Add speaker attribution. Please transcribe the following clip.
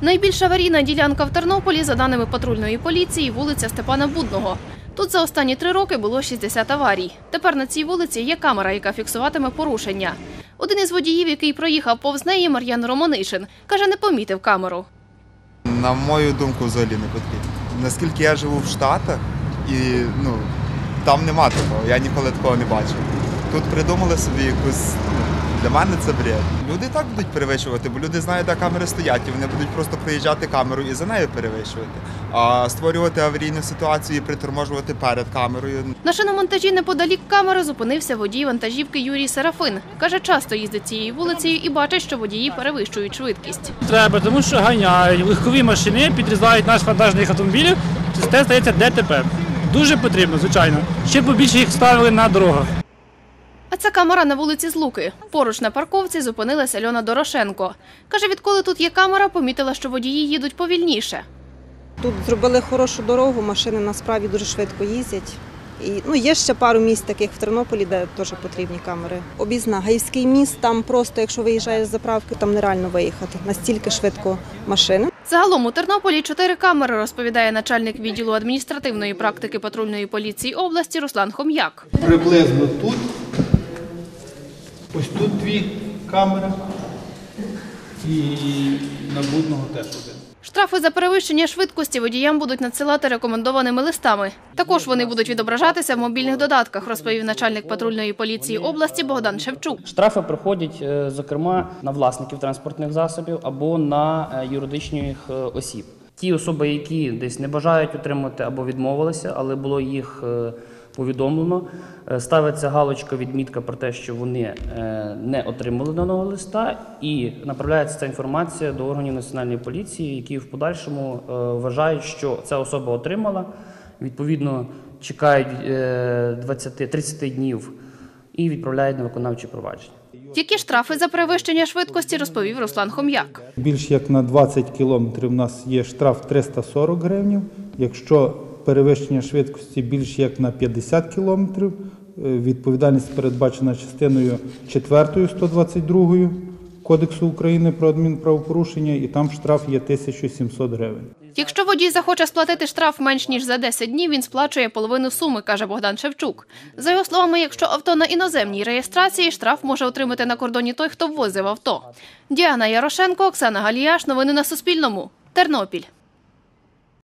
Speaker 1: Найбільш аварійна ділянка в Тернополі, за даними патрульної поліції, вулиця Степана Будного. Тут за останні 3 роки було 60 аварій. Тепер на цій вулиці є камера, яка фіксуватиме порушення. Один із водіїв, який проїхав повз неї, Мар'ян Романишин, каже, не помітив камеру.
Speaker 2: На мою думку, взагалі не потрібно. Наскільки я живу в Штатах, і там нема такого, я ніколи такого не бачив. Тут придумали собі якусь, для мене це бред. Люди так будуть перевищувати, бо люди знають, де камери стоять, і вони будуть просто проїжджати камеру і за нею перевищувати. А створювати аварійну ситуацію і приторможувати перед камерою.
Speaker 1: На шиномонтажі неподалік камери зупинився водій вантажівки Юрій Серафин. Каже, часто їздить цією вулицею і бачить, що водії перевищують швидкість.
Speaker 3: Треба, тому що ганяють, легкові машини підрізають наш вантажних автомобілів, це стається ДТП. Дуже потрібно, звичайно. Ще побільше їх ставили на дорогах.
Speaker 1: А це камера на вулиці Злуки. Поруч на парковці зупинилась Альона Дорошенко. Каже, відколи тут є камера, помітила, що водії їдуть повільніше.
Speaker 4: Тут зробили хорошу дорогу, машини насправді дуже швидко їздять. І, є ще пару місць таких в Тернополі, де теж потрібні камери. Об'їзна, Гаївський міст, там просто, якщо виїжджаєш з заправки, там нереально виїхати. Настільки швидко машини.
Speaker 1: Загалом у Тернополі 4 камери, розповідає начальник відділу адміністративної практики патрульної поліції області Руслан Хом'як.
Speaker 5: Приблизно тут, ось тут 2 камери і на Будного теж 1.
Speaker 1: Штрафи за перевищення швидкості водіям будуть надсилати рекомендованими листами. Також вони будуть відображатися в мобільних додатках, розповів начальник патрульної поліції області Богдан Шевчук.
Speaker 6: Штрафи проходять, зокрема, на власників транспортних засобів або на юридичних осіб. Ті особи, які десь не бажають отримати або відмовилися, але було їх повідомлено, ставиться галочка, відмітка про те, що вони не отримали даного листа, і направляється ця інформація до органів національної поліції, які в подальшому вважають, що ця особа отримала, відповідно чекають 20-30 днів і відправляють на виконавче провадження.
Speaker 1: Які штрафи за перевищення швидкості, розповів Руслан Хом'як.
Speaker 5: Більш як на 20 кілометрів у нас є штраф 340 гривень. Якщо перевищення швидкості більш як на 50 кілометрів, відповідальність передбачена частиною 4 122 Кодексу України про адмінправопорушення, і там штраф є 1700 гривень.
Speaker 1: Якщо водій захоче сплатити штраф менш ніж за 10 днів, він сплачує половину суми, каже Богдан Шевчук. За його словами, якщо авто на іноземній реєстрації, штраф може отримати на кордоні той, хто ввозив авто. Діана Ярошенко, Оксана Галіяш. Новини на Суспільному. Тернопіль.